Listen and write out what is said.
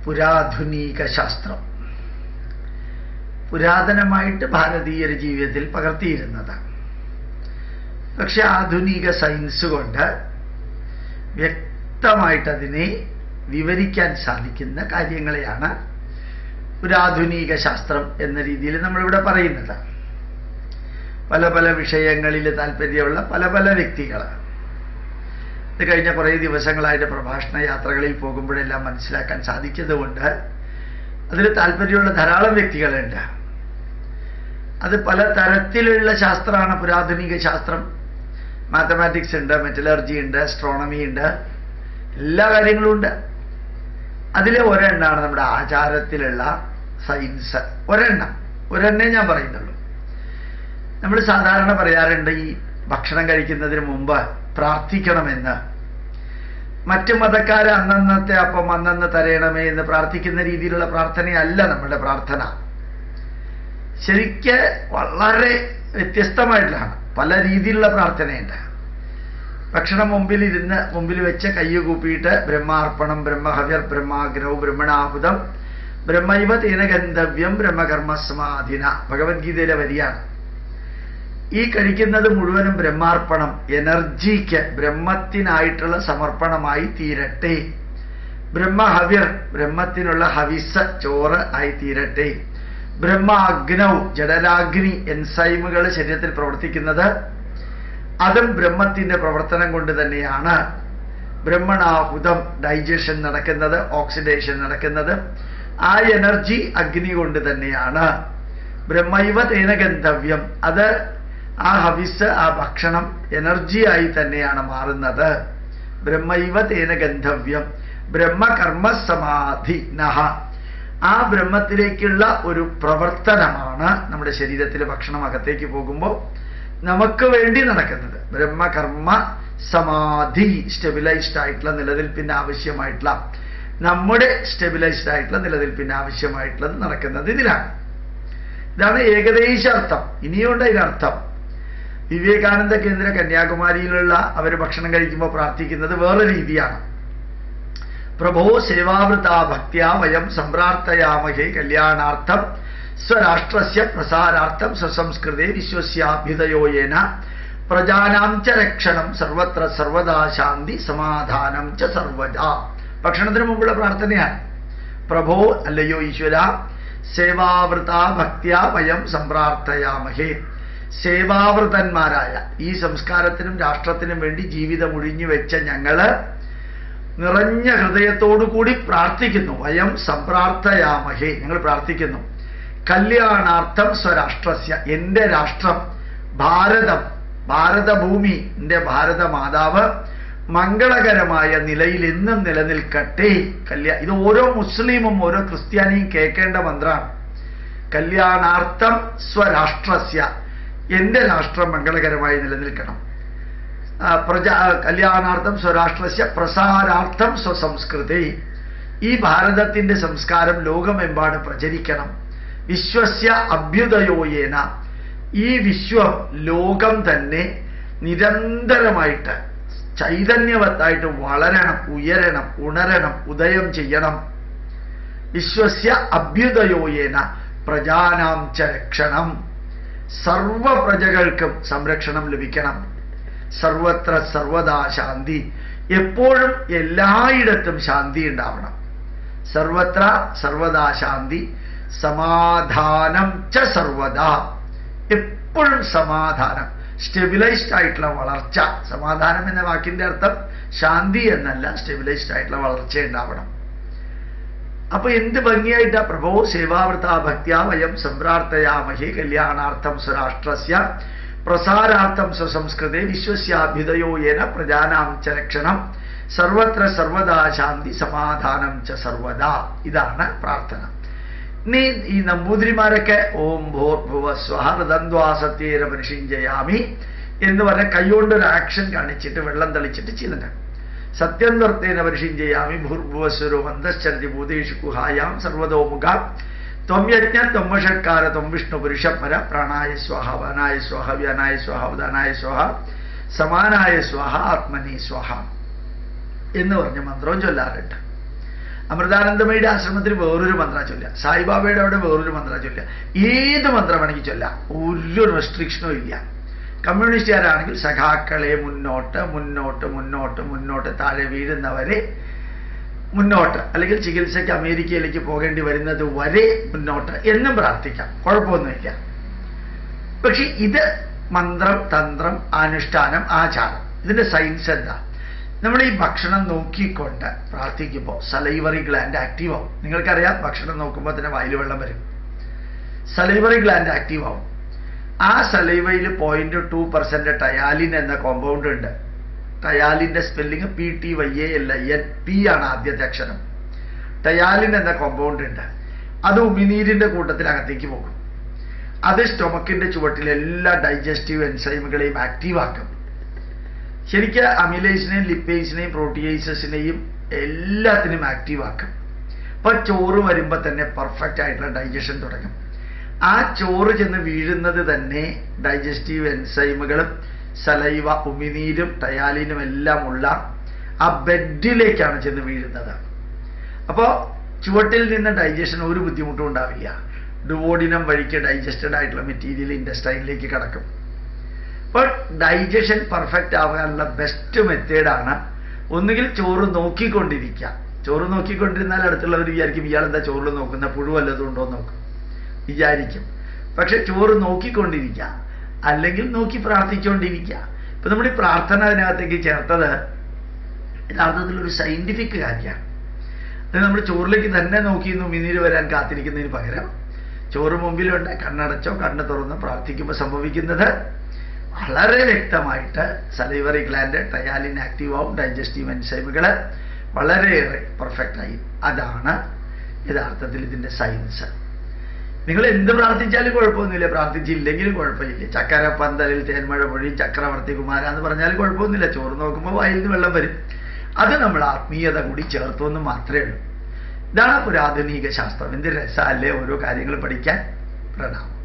പുരാധുനിക ശാസ്ത്രം പുരാതനമായിട്ട് ഭാരതീയരുടെ ജീവിതത്തിൽ പകർത്തിയിരുന്നതാണ്. പക്ഷെ ആധുനിക സയൻസ് കൊണ്ട് വ്യക്തമായിട്ട് അതിനെ വിവരിക്കാൻ സാധിക്കുന്ന കാര്യങ്ങളെയാണ് പുരാധുനിക ശാസ്ത്രം എന്ന രീതിയിൽ നമ്മളിവിടെ പറയുന്നത്. പല പല വിഷയങ്ങളിൽ താല്പര്യമുള്ള പല പല വ്യക്തികൾ ഇത് കഴിഞ്ഞ കുറേ ദിവസങ്ങളായിട്ട് പ്രഭാഷണ യാത്രകളിൽ പോകുമ്പോഴെല്ലാം മനസ്സിലാക്കാൻ സാധിച്ചതുകൊണ്ട് അതിൽ താല്പര്യമുള്ള ധാരാളം വ്യക്തികളുണ്ട്. അത് പല തരത്തിലുള്ള ശാസ്ത്രമാണ് പുരാധുനിക ശാസ്ത്രം. മാത്തമാറ്റിക്സ് ഉണ്ട്, മെറ്റലർജി ഉണ്ട്, ആസ്ട്രോണമി ഉണ്ട്, എല്ലാ കാര്യങ്ങളും ഉണ്ട്. അതിലെ ഒരെണ്ണമാണ് നമ്മുടെ ആചാരത്തിലുള്ള സയൻസ്. ഒരെണ്ണേ ഞാൻ പറയുന്നുള്ളൂ. നമ്മൾ സാധാരണ പറയാറുണ്ട് ഈ ഭക്ഷണം കഴിക്കുന്നതിന് മുമ്പ് പ്രാർത്ഥിക്കണമെന്ന്. മറ്റു മതക്കാർ അന്നന്നത്തെ അപ്പം അന്നന്ന് തരയണമേ എന്ന് പ്രാർത്ഥിക്കുന്ന രീതിയിലുള്ള പ്രാർത്ഥനയല്ല നമ്മുടെ പ്രാർത്ഥന. ശരിക്ക് വളരെ വ്യത്യസ്തമായിട്ടുള്ളതാണ്. പല രീതിയിലുള്ള പ്രാർത്ഥനയുണ്ട്. ഭക്ഷണം മുമ്പിൽ വെച്ച് കയ്യ് കൂപ്പിയിട്ട് ബ്രഹ്മാർപ്പണം, ബ്രഹ്മഹവ്യർ, ബ്രഹ്മാഗ്നൗ, ബ്രഹ്മണാഹുതം, ബ്രഹ്മൈവ തേന ഗന്ധവ്യം, ബ്രഹ്മകർമ്മസമാധിന ഭഗവത്ഗീതയിലെ വരിയാണ്. ഈ കഴിക്കുന്നത് മുഴുവനും ബ്രഹ്മാർപ്പണം, എനർജിക്ക് ബ്രഹ്മത്തിനായിട്ടുള്ള സമർപ്പണമായി തീരട്ടെ. ബ്രഹ്മഹവ്യർ, ബ്രഹ്മത്തിനുള്ള ഹവിസ് ചോറ് ആയി തീരട്ടെ. ബ്രഹ്മാഗ്നൗ, ജഡരാഗ്നി എൻസൈമുകൾ ശരീരത്തിൽ പ്രവർത്തിക്കുന്നത് അതും ബ്രഹ്മത്തിന്റെ പ്രവർത്തനം കൊണ്ട് തന്നെയാണ്. ബ്രഹ്മണാഹുതം, ഡൈജഷൻ നടക്കുന്നത്, ഓക്സിഡേഷൻ നടക്കുന്നത് ആ എനർജി അഗ്നി കൊണ്ട് തന്നെയാണ്. ബ്രഹ്മൈവ തേന ഗന്ധവ്യം, അത് ആ ഹവിസ്, ആ ഭക്ഷണം എനർജിയായി തന്നെയാണ് മാറുന്നത്. ബ്രഹ്മൈവ തേന ഗന്ധവ്യം, ബ്രഹ്മകർമ്മസമാധി നഹ, ആ ബ്രഹ്മത്തിലേക്കുള്ള ഒരു പ്രവർത്തനമാണ് നമ്മുടെ ശരീരത്തിൽ ഭക്ഷണം അകത്തേക്ക് പോകുമ്പോൾ നമുക്ക് വേണ്ടി നടക്കുന്നത്. ബ്രഹ്മകർമ്മ സമാധി, സ്റ്റെബിലൈസ്ഡ് ആയിട്ടുള്ള നിലനിൽപ്പിന് ആവശ്യമായിട്ടുള്ള, നമ്മുടെ സ്റ്റെബിലൈസ്ഡ് ആയിട്ടുള്ള നിലനിൽപ്പിന് ആവശ്യമായിട്ടുള്ളത് നടക്കുന്നത് ഇതിലാണ്. ഇതാണ് ഏകദേശ അർത്ഥം. ഇനിയുണ്ട് ഇതിനർത്ഥം. വിവേകാനന്ദ കേന്ദ്ര കന്യാകുമാരിയിലുള്ള അവർ ഭക്ഷണം കഴിക്കുമ്പോൾ പ്രാർത്ഥിക്കുന്നത് വേറെ രീതിയാണ്. പ്രഭോ സേവാവൃതാ ഭക്ത്യാ വയം സംപ്രാർത്ഥയാമഹേ കല്യാണാർത്ഥം സ്വരാഷ്ട്രസ്യ പ്രസാരാർത്ഥം സ്വസംസ്കൃതേ വിശ്വസ്യാഭ്യുദയോയേന പ്രജാനാം ച രക്ഷണം സർവത്ര സർവദാ ശാന്തി സമാധാനം ച സർവദാ. ഭക്ഷണത്തിന് മുമ്പുള്ള പ്രാർത്ഥനയാണ്. പ്രഭോ, അല്ലയോ ഈശ്വര, സേവാവൃതാ ഭക്ത്യാ വയം സംപ്രാർത്ഥയാമഹേ, സേവാവൃതന്മാരായ ഈ സംസ്കാരത്തിനും രാഷ്ട്രത്തിനും വേണ്ടി ജീവിതം ഒഴിഞ്ഞു വെച്ച ഞങ്ങള് നിറഞ്ഞ ഹൃദയത്തോടുകൂടി പ്രാർത്ഥിക്കുന്നു. വയം സംപ്രാർത്ഥയാമഹേ, ഞങ്ങൾ പ്രാർത്ഥിക്കുന്നു. കല്യാണാർത്ഥം സ്വരാഷ്ട്രസ്യ, എൻ്റെ രാഷ്ട്രം ഭാരതം, ഭാരതഭൂമി, എൻ്റെ ഭാരത മാതാവ് മംഗളകരമായ നിലയിൽ എന്നും നിലനിൽക്കട്ടെ. ഇത് ഓരോ മുസ്ലിമും ഓരോ ക്രിസ്ത്യാനിയും കേൾക്കേണ്ട മന്ത്രമാണ്. കല്യാണാർത്ഥം സ്വരാഷ്ട്രസ്യ, എൻ്റെ രാഷ്ട്രം മംഗളകരമായി നിലനിൽക്കണം. കല്യാണാർത്ഥം സ്വരാഷ്ട്രസ്യ പ്രസാരാർത്ഥം സ്വസംസ്കൃതി, ഈ ഭാരതത്തിന്റെ സംസ്കാരം ലോകമെമ്പാടും പ്രചരിക്കണം. വിശ്വസ്യ അഭ്യുദയോയേന, ഈ വിശ്വം, ലോകം തന്നെ നിരന്തരമായിട്ട് ചൈതന്യവത്തായിട്ട് വളരണം, ഉയരണം, ഉണരണം, ഉദയം ചെയ്യണം. വിശ്വസ്യ അഭ്യുദയോയേന പ്രജാനാം ച രക്ഷണം, സർവ പ്രജകൾക്കും സംരക്ഷണം ലഭിക്കണം. സർവത്ര സർവദാ ശാന്തി, എപ്പോഴും എല്ലായിടത്തും ശാന്തി ഉണ്ടാവണം. സർവത്ര സർവദാ ശാന്തി, സമാധാനം ച സർവദാ, എപ്പോഴും സമാധാനം, സ്റ്റെബിലൈസ്ഡ് ആയിട്ടുള്ള വളർച്ച. സമാധാനം എന്ന വാക്കിന്റെ അർത്ഥം ശാന്തി എന്നല്ല, സ്റ്റെബിലൈസ്ഡ് ആയിട്ടുള്ള വളർച്ച ഉണ്ടാവണം. അപ്പൊ എന്ത് ഭംഗിയായിട്ടാ പ്രഭോ സേവാവൃതാ ഭക്ത്യാ വയം സംപ്രാർത്ഥയാമഹേ കല്യാണാർത്ഥം സ്വരാഷ്ട്രസ്യ പ്രസാരാർത്ഥം സ്വസംസ്കൃതേ വിശ്വസ്യാഭ്യുദയോയേന പ്രജാനാം ച രക്ഷണം സർവത്ര സർവദാ ശാന്തി സമാധാനം ച സർവദാ. ഇതാണ് പ്രാർത്ഥന. നീ ഈ നമ്പൂതിരിമാരൊക്കെ ഓം ഭൂർഭുവ സ്വഃ ഹൃദന്ധ്വാസത്യേന പരിഷിഞ്ജയാമി എന്ന് പറഞ്ഞ കൈകൊണ്ടൊരു ആക്ഷൻ കാണിച്ചിട്ട് വെള്ളം തളിച്ചിട്ട് ചെയ്യുന്നുണ്ട്. സത്യം വർത്തേന പരിഷിഞ്ജയാമി ഭൂർഭുവസ്വരോ മന്ദശ്ചരതി ഭൂതേഷു ഗുഹായാം സർവതോമുഖ ത്വം യജ്ഞ ത്വം വഷട്കാര ത്വം വിഷ്ണു പുരുഷപര പ്രാണായ സ്വാഹ വനായ സ്വാഹ വ്യാനായ സ്വാഹ ഉദാനായ സ്വാഹ സമാനായ സ്വാഹ ആത്മനി സ്വാഹ എന്ന് പറഞ്ഞ മന്ത്രവും ചൊല്ലാറുണ്ട്. അമൃതാനന്ദമയുടെ ആശ്രമത്തിൽ വേറൊരു മന്ത്ര ചൊല്ലുക, സായിബാബയുടെ അവിടെ വേറൊരു മന്ത്ര ചൊല്ലുക, ഏത് മന്ത്രം വേണമെങ്കിൽ ചൊല്ലാം, ഒരു റെസ്ട്രിക്ഷനും ഇല്ല. കമ്മ്യൂണിസ്റ്റുകാരാണെങ്കിൽ സഖാക്കളെ മുന്നോട്ട് മുന്നോട്ട് മുന്നോട്ട് മുന്നോട്ട്, താഴെ വീഴുന്നവരെ മുന്നോട്ട്, അല്ലെങ്കിൽ ചികിത്സയ്ക്ക് അമേരിക്കയിലേക്ക് പോകേണ്ടി വരുന്നത് വരെ മുന്നോട്ട് എന്നും പ്രാർത്ഥിക്കാം, കുഴപ്പമൊന്നുമില്ല. പക്ഷെ ഇത് മന്ത്രം, തന്ത്രം, അനുഷ്ഠാനം, ആചാരം, ഇതിന്റെ സയൻസ് എന്താ? നമ്മൾ ഈ ഭക്ഷണം നോക്കിക്കൊണ്ട് പ്രാർത്ഥിക്കുമ്പോൾ സലൈവറി ഗ്ലാൻഡ് ആക്റ്റീവ് ആവും. നിങ്ങൾക്കറിയാം, ഭക്ഷണം നോക്കുമ്പോൾ തന്നെ വായിൽ വെള്ളം വരും, സലൈവറി ഗ്ലാൻഡ് ആക്റ്റീവ് ആവും. ആ സലൈവയിൽ 0.2% ടയാലിൻ എന്ന കോമ്പൗണ്ട് ഉണ്ട്. ടയാലിന്റെ സ്പെല്ലിങ് PTYALIN, P ആണ് ആദ്യത്തെ അക്ഷരം. ടയാലിൻ എന്ന കോമ്പൗണ്ട് ഉണ്ട്. അത് ഉമിനീരിന്റെ കൂട്ടത്തിനകത്തേക്ക് പോകും. അത് സ്റ്റൊമക്കിന്റെ ചുവട്ടിലെ എല്ലാ ഡൈജസ്റ്റീവ് എൻസൈമുകളെയും ആക്റ്റീവ് ആക്കും. ശരിക്കും അമിലേസിനെയും ലിപ്പേസിനെയും പ്രോട്ടിയേസസിനെയും എല്ലാത്തിനും ആക്റ്റീവ് ആക്കും. അപ്പൊ ചോറ് വരുമ്പോൾ തന്നെ പെർഫെക്റ്റ് ആയിട്ടുള്ള ഡൈജഷൻ തുടങ്ങും. ആ ചോറ് ചെന്ന് വീഴുന്നത് തന്നെ ഡൈജസ്റ്റീവ് എൻസൈമുകളും സലൈവ, ഉമിനീരും ടയാലിനും എല്ലാം ഉള്ള ആ ബെഡിലേക്കാണ് ചെന്ന് വീഴുന്നത്. അപ്പോൾ ചുവട്ടിൽ നിന്ന് ഡൈജഷൻ ഒരു ബുദ്ധിമുട്ടും ഉണ്ടാവില്ല. ഡുവോഡിനം വഴിക്ക് ഡൈജസ്റ്റഡ് ആയിട്ടുള്ള മെറ്റീരിയൽ ഇൻഡസ്റ്റൈനിലേക്ക് കടക്കും. അപ്പോൾ ഡൈജഷൻ പെർഫെക്റ്റ് ആവാനുള്ള ബെസ്റ്റ് മെത്തേഡാണ് ഒന്നുകിൽ ചോറ് നോക്കിക്കൊണ്ടിരിക്കുക. ചോറ് നോക്കിക്കൊണ്ടിരുന്നാൽ അടുത്തുള്ളവർ വിചാരിക്കും ഇയാളെന്താ ചോറിൽ നോക്കുന്ന, പുഴു വല്ലതും ഉണ്ടോ എന്ന് നോക്കും വിചാരിക്കും. പക്ഷെ ചോറ് നോക്കിക്കൊണ്ടിരിക്കുക, അല്ലെങ്കിൽ നോക്കി പ്രാർത്ഥിച്ചുകൊണ്ടിരിക്കുക. ഇപ്പൊ നമ്മൾ ഈ പ്രാർത്ഥന അതിനകത്തേക്ക് ചേർത്തത് യഥാർത്ഥത്തിലൊരു സയന്റിഫിക് കാര്യമാണ്. അത് നമ്മൾ ചോറിലേക്ക് തന്നെ നോക്കി ഉമിനീര് വരാൻ കാത്തിരിക്കുന്നതിന് പകരം ചോറ് മുമ്പിലുണ്ട്, കണ്ണടച്ചോ കണ്ണ് തുറന്നോ പ്രാർത്ഥിക്കുമ്പോൾ സംഭവിക്കുന്നത് വളരെ വ്യക്തമായിട്ട് സലൈവറി ഗ്ലാൻഡ്, ടയാലിൻ ആക്റ്റീവ് ആവും, ഡൈജസ്റ്റീവ് എൻസൈമുകൾ വളരെയേറെ പെർഫെക്റ്റ് ആയി. അതാണ് യഥാർത്ഥത്തിൽ ഇതിൻ്റെ സയൻസ്. നിങ്ങൾ എന്ത് പ്രാർത്ഥിച്ചാലും കുഴപ്പമൊന്നുമില്ല, പ്രാർത്ഥിച്ചില്ലെങ്കിലും കുഴപ്പമില്ല. ചക്കരപ്പന്തലിൽ തേന്മഴ പൊഴിയും ചക്രവർത്തി കുമാര എന്ന് പറഞ്ഞാലും കുഴപ്പമൊന്നുമില്ല. ചോറ് നോക്കുമ്പോൾ വായിൽ നിന്ന് വെള്ളം വരും. അത് നമ്മൾ ആത്മീയത കൂടി ചേർത്തു എന്ന് മാത്രമേ ഉള്ളൂ. ഇതാണ് പുരാധുനിക ശാസ്ത്രം. എന്ത് രസമല്ലേ ഓരോ കാര്യങ്ങൾ പഠിക്കാൻ. പ്രണാമം.